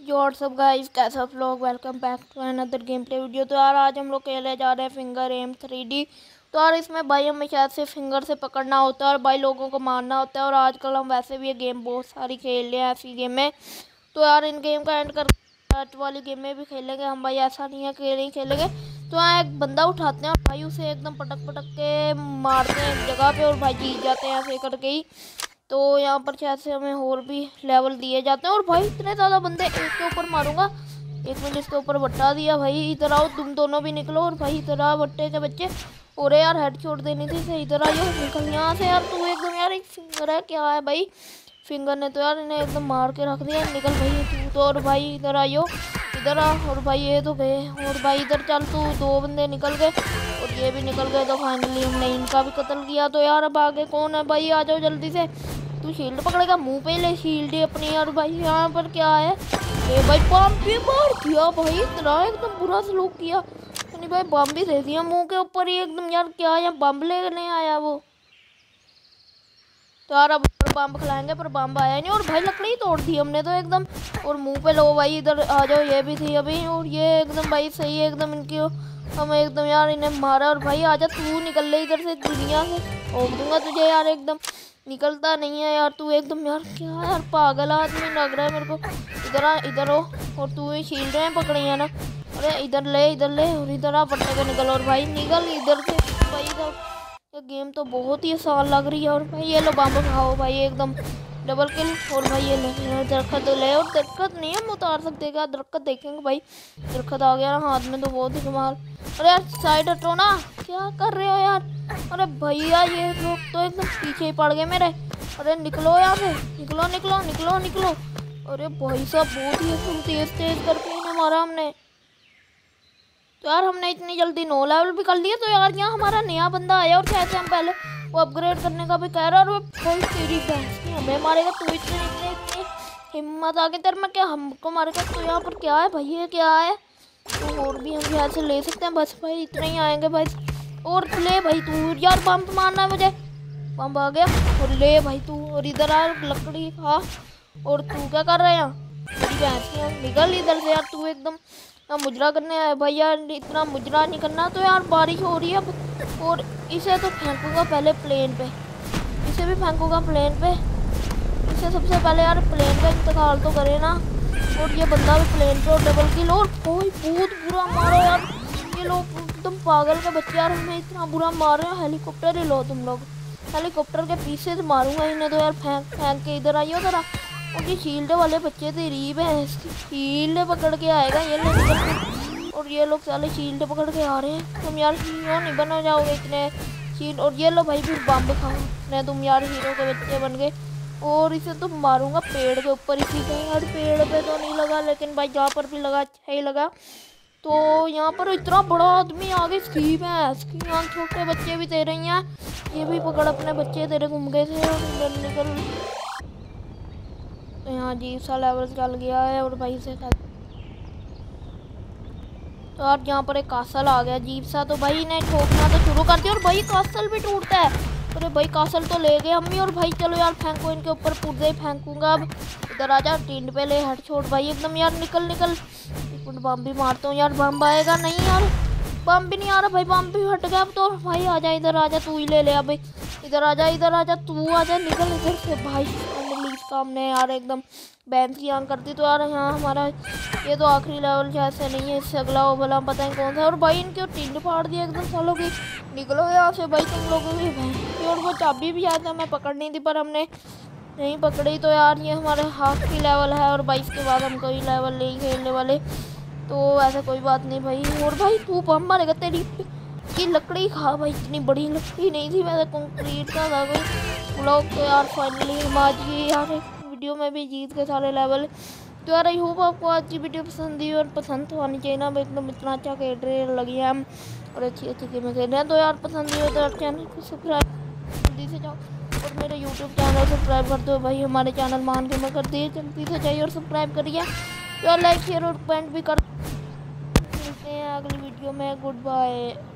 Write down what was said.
Your सब guys, कैसा vlog. Welcome back to another gameplay video. तो यार आज हम लोग खेलने जा रहे हैं फिंगर एम 3D। तो यार इसमें भाई हमें शायद से फिंगर से पकड़ना होता है और भाई लोगों को मारना होता है। और आजकल हम वैसे भी ये गेम बहुत सारी खेल रहे हैं ऐसी गेम में। तो यार इन गेम का एंड कर वाली गेम में भी खेलेंगे हम भाई, ऐसा नहीं है कि नहीं खेलेंगे। तो यहाँ एक बंदा उठाते हैं और भाई उसे एकदम पटक पटक के मारते हैं एक जगह पे और भाई जीत जाते हैं ऐसे करके ही। तो यहाँ पर शायद से हमें और भी लेवल दिए जाते हैं। और भाई इतने ज़्यादा बंदे, एक के ऊपर मारूंगा। एक मिनट, इसके ऊपर बट्टा दिया भाई। इधर आओ, तुम दोनों भी निकलो। और भाई इधर आ बट्टे के बच्चे। और यार हेड छोड़ देनी थी सही। इधर आइयो, निकल यहाँ से यार। तू एकदम यार एक फिंगर है क्या है भाई। फिंगर ने तो यार इन्हें एकदम मार के रख दिया। निकल भाई तू तो। और भाई इधर आइयो, इधर आ। और भाई ये तो गए। और भाई इधर चल तू। दो बंदे निकल गए और ये भी निकल गए। तो फाइनली हमने इनका भी कत्ल किया। तो यार अब आगे कौन है भाई, आ जाओ जल्दी से। तू शील्ड पकड़ेगा, मुंह पे ले शील्ड ही अपनी। और भाई यहाँ पर क्या है, ये भाई बम भी मार दिया भाई। इतना एकदम बुरा सलूक किया नहीं भाई, बम भी दे दिया मुंह के ऊपर ही एकदम। यार क्या यहाँ बम लेने आया वो। तो यार अब बम खिलाएंगे पर बम आया नहीं। और भाई लकड़ी तोड़ दी हमने तो एकदम। और मुंह पे लो भाई, इधर आ जाओ। ये भी थी अभी। और ये एकदम भाई सही है एकदम इनकी। हम एकदम यार इन्हें मारा। और भाई आजा तू, निकल ले इधर से दुनिया से। ठोक दूंगा तुझे यार एकदम। निकलता नहीं है यार तू एकदम। यार क्या यार पागल आदमी लग रहा है मेरे को। इधर आ, इधर हो। और तू ही शील्ड है पकड़ी है ना। अरे इधर ले, इधर ले। और इधर आ पट्टे को निकल। और भाई निकल इधर से भाई। इधर ये गेम तो बहुत ही आसान लग रही है। और भाई ये लो बम खाओ भाई एकदम डबल किल। और भाई ये ले दरख्त ले। और दरख्त नहीं हम उतार सकते क्या, दरख्त देखेंगे भाई। दरख्त आ गया ना हाथ में तो बहुत ही कमाल। अरे यार साइड हटो ना, क्या कर रहे हो यार। अरे भैया ये लोग तो एकदम पीछे ही पड़ गए मेरे। अरे निकलो यहाँ से, निकलो निकलो निकलो निकलो। अरे भाई साहब बहुत ही एकदम तेज तेज करके इन्हें मारा हमने। तो यार हमने इतनी जल्दी 9 लेवल भी कर लिए। तो यार यहाँ हमारा नया बंदा आया और शायद हम पहले वो अपग्रेड करने का भी कह रहा है। और भाई तेरी भैंस की हमें मारेगा तू। इतनी इतनी इतनी हिम्मत आ गई तेरे में, क्या हमको मारेगा। तो यहाँ पर क्या है भाई, ये क्या है। तो और भी हम यहाँ से ले सकते हैं, बस भाई इतने ही आएंगे भाई। और ले भाई तू यार, बम मारना है मुझे। बम आ गया। और ले भाई तू। और इधर आ लकड़ी खा। और तू क्या कर रहा है यहाँ, तेरी भैंस की। निकल इधर से यार तू एकदम मुजरा करने आया भाई। यार इतना मुजरा नहीं करना। तो यार बारिश हो रही है अब। और इसे तो फेंकूंगा पहले प्लेन पे। इसे भी फेंकूंगा प्लेन पे। इसे सबसे पहले यार प्लेन का इंतकाल तो करे ना। और ये बंदा भी प्लेन पे। और डबल किल। और कोई बहुत बुरा मारो यार। ये लोग एकदम पागल के बच्चे यार, हमें इतना बुरा मार रहे हो। हेलीकॉप्टर ही लो तुम लोग, हेलीकॉप्टर के पीछे से मारूंगा इन्हें। तो यार फेंक फेंक के इधर आइयो जरा। उनकी शील्ड वाले बच्चे तो रीब है, इसकी शील्ड पकड़ के आएगा ये लोग। और ये लोग साले शील्ड पकड़ के आ रहे हैं। तुम यार हीरो नहीं बना जाओगे इतने शील्ड। और ये लो भाई फिर बम खाओ नहीं, तुम यार हीरो के बच्चे बन गए। और इसे तो मारूंगा पेड़ के ऊपर इसी पे। यार पेड़ पे तो नहीं लगा, लेकिन भाई जहाँ पर भी लगा अच्छा ही लगा। तो यहाँ पर इतना बड़ा आदमी आगे स्कीम है। इसकी यहाँ छोटे बच्चे भी दे रही हैं। ये भी पकड़ अपने बच्चे तेरे घूम गए थे। और निकल। तो यहाँ अजीब सा लेवल चल गया है। और भाई से तो यार यहाँ पर एक कासल आ गया अजीब सा। तो भाई इन्हें ठोकना तो शुरू कर दिया। और भाई कासल भी टूटता है। अरे भाई कासल तो ले गए हम ही। और भाई चलो यार फेंको इनके ऊपर, पुर्जे ही फेंकूंगा अब। इधर आ जा टिंड पे ले हेड छोड़ भाई एकदम। यार निकल निकल। एक मिनट बम भी मारता हूँ यार। बम आएगा नहीं यार, बम भी नहीं आ रहा भाई। बम भी हट गया अब तो। भाई आ जा इधर, आ जा तू ही ले ले अब। इधर आ जा, इधर आ जा तू, आ जा निकल इधर से भाई। सामने यार एकदम बैंड की आंख करती। तो यार यहाँ हमारा ये तो आखिरी लेवल जैसे नहीं है, इससे अगला वो भला पता नहीं कौन सा। और भाई इनके टिंड फाड़ दिया एकदम सालों की। निकलो यहाँ से भाई तुम लोगों की। और वो चाबी भी आया था, मैं पकड़नी थी पर हमने नहीं पकड़ी। तो यार ये हमारे हाफ की लेवल है। और भाई इसके बाद हम कोई लेवल नहीं खेलने वाले। तो ऐसा कोई बात नहीं भाई। और भाई तू बम मारेगा, तेरी की लकड़ी खा भाई। इतनी बड़ी लकड़ी नहीं थी, वैसे कंक्रीट का था कोई ब्लॉक। तो यार फाइनली हम आज ये यार वीडियो में भी जीत के सारे लेवल। तो यार आई होप आपको आज की वीडियो पसंद आई। और पसंद तो आनी चाहिए ना, एकदम इतना अच्छा खेल रहे लगी है हम। और अच्छी अच्छी गेमें खेल रहे हैं। तो यार पसंद आई हो तो चैनल को सब्सक्राइब जल्दी से जाओ। और मेरे यूट्यूब चैनल सब्सक्राइब कर दो भाई। हमारे चैनल मान के मैं कर दिए, जल्दी से जाइए और सब्सक्राइब करिए। तो यार लाइक शेयर और कमेंट भी कर। मिलते हैं अगली वीडियो में। Good bye.